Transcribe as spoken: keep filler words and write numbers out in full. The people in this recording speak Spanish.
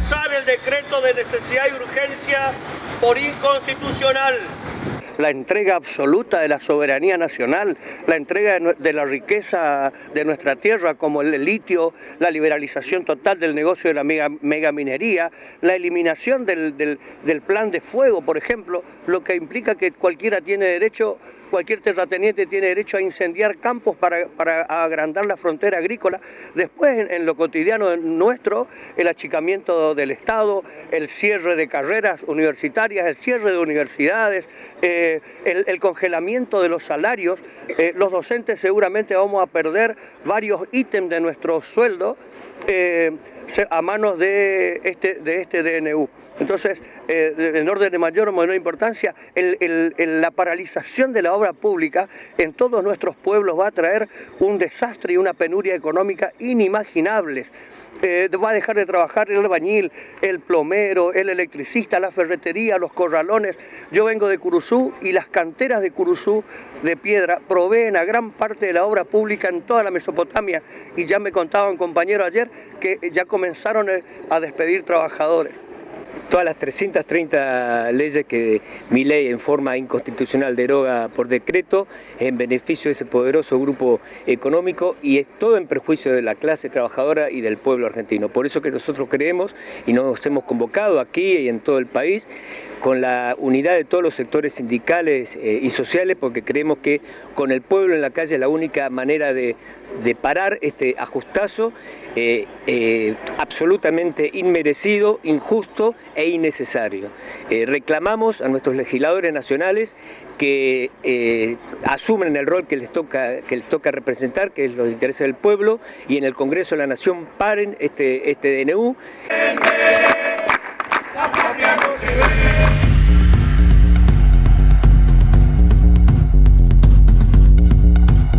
rechazar el decreto de necesidad y urgencia por inconstitucional. La entrega absoluta de la soberanía nacional, la entrega de la riqueza de nuestra tierra como el litio, la liberalización total del negocio de la mega, megaminería, la eliminación del, del, del plan de fuego, por ejemplo, lo que implica que cualquiera tiene derecho, cualquier terrateniente tiene derecho a incendiar campos para, para agrandar la frontera agrícola. Después, en, en lo cotidiano nuestro, el achicamiento del Estado, el cierre de carreras universitarias, el cierre de universidades, eh, el, el congelamiento de los salarios. Eh, los docentes seguramente vamos a perder varios ítems de nuestro sueldo eh, a manos de este, de este D N U. Entonces, eh, en orden de mayor o menor importancia, el, el, el, la paralización de la obra pública en todos nuestros pueblos va a traer un desastre y una penuria económica inimaginables. Eh, va a dejar de trabajar el albañil, el plomero, el electricista, la ferretería, los corralones. Yo vengo de Curuzú y las canteras de Curuzú de piedra proveen a gran parte de la obra pública en toda la Mesopotamia, y ya me contaba un compañero ayer que ya comenzaron a despedir trabajadores. Todas las trescientas treinta leyes que Milei en forma inconstitucional deroga por decreto en beneficio de ese poderoso grupo económico, y es todo en perjuicio de la clase trabajadora y del pueblo argentino. Por eso que nosotros creemos y nos hemos convocado aquí y en todo el país con la unidad de todos los sectores sindicales eh, y sociales, porque creemos que con el pueblo en la calle es la única manera de, de parar este ajustazo eh, eh, absolutamente inmerecido, injusto e innecesario. Eh, reclamamos a nuestros legisladores nacionales que eh, asumen el rol que les toca que les toca representar, que es los intereses del pueblo, y en el Congreso de la Nación paren este, este D N U.